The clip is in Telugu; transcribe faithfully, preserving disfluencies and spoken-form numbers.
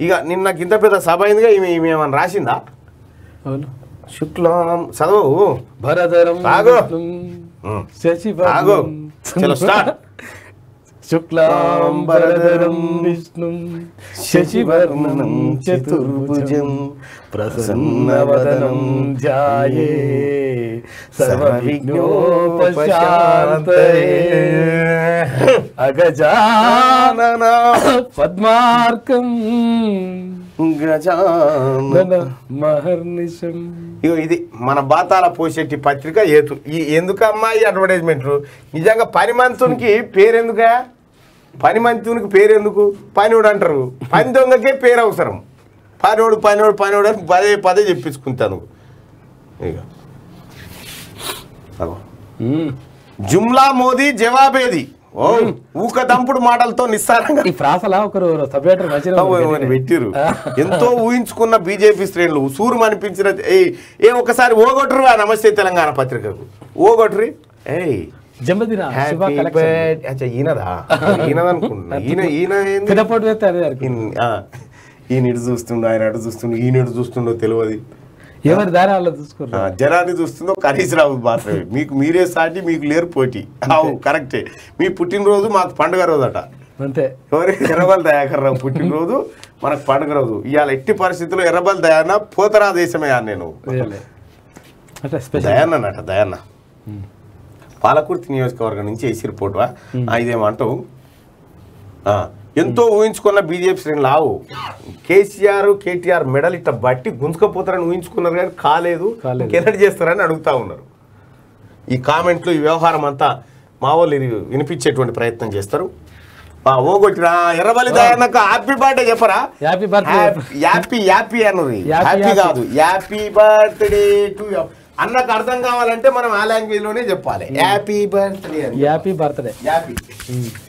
ఇక నిన్న ఇంత పెద్ద సభ అయిందిగా ఈమె ఈమె ఏమన్నా రాసిందా శుక్లం చదువు భరధరం ఆగు చలో స్టార్ట్ శుక్లాం భరధరం విష్ణుం శశివర్ణం చతుర్భుజం ప్రసన్నవదనం ధ్యాయే సర్వవిఘ్నోపశాంతయే అగజానన పద్మార్కం గజానన మహర్నిశం. ఇగో ఇది మన బాతాల పోసేటి పత్రిక ఏతు ఈ ఎందుకమ్మా ఈ అడ్వర్టైజ్మెంట్లు నిజంగా పని మంతునికి పేరెందుక పని మంతునికి పేరెందుకు పనివాడు అంటారు పని దొంగకే పేరు అవసరం పనివాడు పనివాడు పనివాడు అని పదే పదే చెప్పించుకుంటాను ఇక జుమ్లా మోదీ జవాబేది ఓ ఊక దంపుడు మాటలతో నిస్సారంగా పెట్టిరు ఎంతో ఊహించుకున్న బీజేపీ శ్రేణులు సూరు అనిపించిన ఏ ఒకసారి ఓగొట్టరు ఆ నమస్తే తెలంగాణ పత్రికకు ఓగొట్టరి ఏయ్ ఈయనదా ఈయనదనుకుంటున్నా ఈయన ఈయన ఈయన ఇటు చూస్తుండో ఆయన అటు చూస్తుండో ఈయన ఇటు చూస్తుండో తెలియదు ఎవరి దారి వాళ్ళు చూసుకున్నారు జనాన్ని చూస్తుందో కనీస రావు మాత్రమే మీకు మీరే సాటి మీకు లేరు పోటీ అవు కరెక్టే మీ పుట్టినరోజు మాకు పండుగ రోజు అట అంతే ఎవరి ఎర్రబల్ దయాకర్ రావు పుట్టినరోజు మనకు పండుగ రోజు ఇవాళ ఎట్టి పరిస్థితుల్లో ఎర్రబల్ దయాన్న పోతరా దేశమే నేను దయాన్నట దయాన్న పాలకుర్తి నియోజకవర్గం నుంచి వేసి రిపోర్ట్ ఇదేమంటావు ఎంతో ఊహించుకున్న బీజేపీ శ్రేణులు ఆవు కేసీఆర్ కేటీఆర్ మెడల్ ఇట్లా బట్టి గుంజుకపోతారని ఊహించుకున్నారు కానీ కాలేదు కెనడి చేస్తారని అడుగుతా ఉన్నారు. ఈ కామెంట్లు ఈ వ్యవహారం అంతా మా వాళ్ళు వినిపించేటువంటి ప్రయత్నం చేస్తారు. ఓగొట్టిరా ఎర్రబల్లి దయాన్నకు హ్యాపీ బర్త్డే చెప్పరా హ్యాపీ బర్త్డే హ్యాపీ హ్యాపీ అన్నది హ్యాపీ కాదు హ్యాపీ బర్త్డే టు అన్నకు అర్థం కావాలంటే మనం ఆ లాంగ్వేజ్ లోనే చెప్పాలి happy birthday happy birthday happy